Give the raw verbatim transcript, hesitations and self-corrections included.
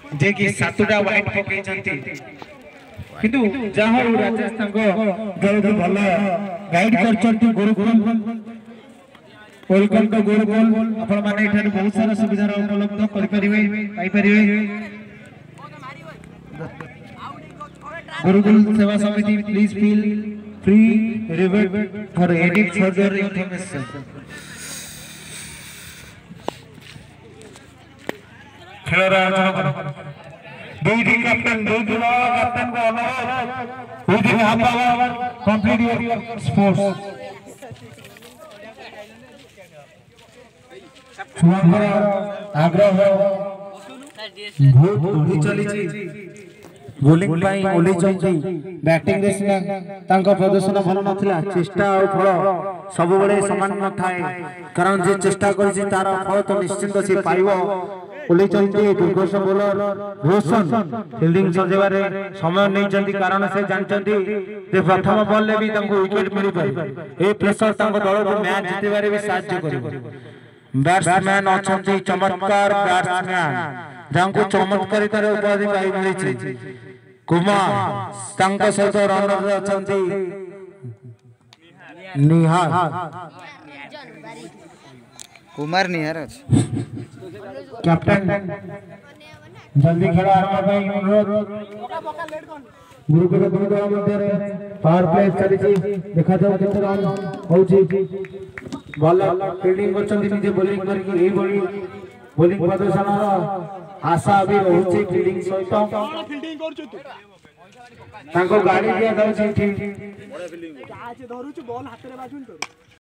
जे कि सातुटा वाइट पके चंती किंतु जहाँ राजेश तंको दल को भला गाइड कर चंती गुरुकुल वेलकम टू गुरुकुल आपण माने एठारे बहुत सारा सुविधा उपलब्ध कर परिवे पाई परिवे गुरुकुल सेवा समिति please feel free revert for any further information खेल दुई दिन कैप्टन दुई दिन कैप्टन को अनुरोध within half hour complete your sports छुआंकर आग्रह बहुत उड़ी चली छी बोलिंग पाई ओली चंती बैटिंग रे सिना तांका प्रदर्शन भल नथिला चेष्टा और फल सब बेले समान न थाए कारण जे चेष्टा करछि तार फल तो निश्चित से पाइबो ओली चंती दुर्गोष बोलर रोशन फील्डिंग सजेबारे समय नै चंती कारण से जानचंती जे प्रथम बॉल ले भी तांको विकेट मिली पारे ए प्रेशर तांको दल को मैच जितेबारे भी सहायता करिवो बैट्समैन अछंती चमत्कार बैट्समैन जांको चमत्कारितार उपाधि पाई मिली छी कुमार तांका सहित रनर अछंती निहार कुमार निहार अछि कैप्टन जल्दी खेल आरंभ ପାଇଁ अनुरोध गुरुकुल गुरुकुल मध्य पावर प्ले चली देखा जाओ केते रन होउची बॉलर फील्डिंग करछन्ती निजे बॉलिंग करके ए बॉलिंग बॉलिंग प्रदर्शन आशा भी होउची फील्डिंग सहित कोन फील्डिंग करछु तू तांको गाड़ी दिया जाउची ठीक बड़ा फील्डिंग आज धरुछु बॉल हाथ रे बाजुन तो